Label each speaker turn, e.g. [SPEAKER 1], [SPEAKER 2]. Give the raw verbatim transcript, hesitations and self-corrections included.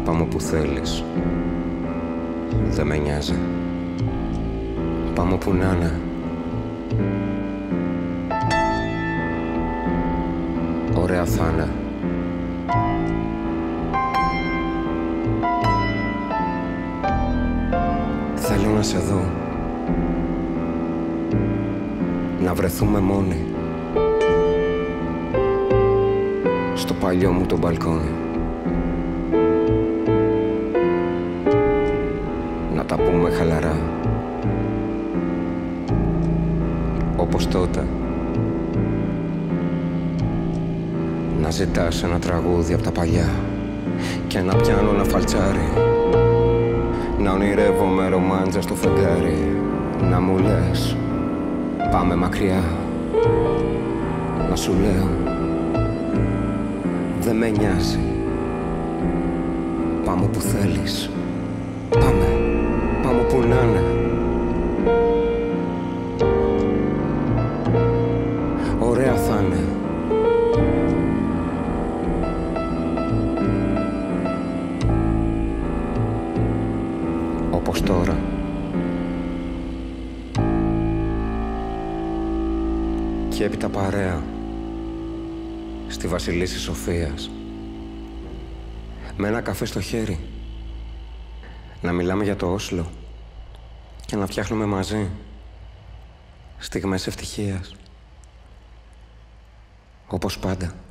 [SPEAKER 1] Πάμε όπου θέλεις. Δεν με νοιάζει. Πάμε όπου να είναι. Ωραία θα είναι. Θέλω να σε δω. Να βρεθούμε μόνοι. Στο παλιό μου το μπαλκόνι. Να τα πούμε χαλαρά. Όπως τότε. Να ζητάς ένα τραγούδι απ' τα παλιά και να πιάνω ένα φαλτσάρι. Να ονειρεύομαι ρομάντζα στο φεγγάρι. Να μου λες πάμε μακριά. Να σου λέω δεν με νοιάζει. Πάμε όπου θέλεις. Πάμε, πάμε όπου να είναι. Ωραία θα είναι. Όπως τώρα. Και έπειτα παρέα στη Βασιλίσση Σοφίας, με ένα καφέ στο χέρι, να μιλάμε για το Όσλο και να φτιάχνουμε μαζί στιγμές ευτυχίας, όπως πάντα.